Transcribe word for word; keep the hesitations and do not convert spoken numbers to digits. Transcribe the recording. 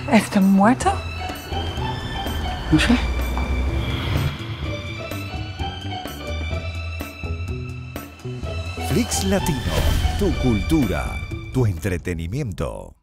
¿Está muerto? No sé. FlixLatino, tu cultura, tu entretenimiento.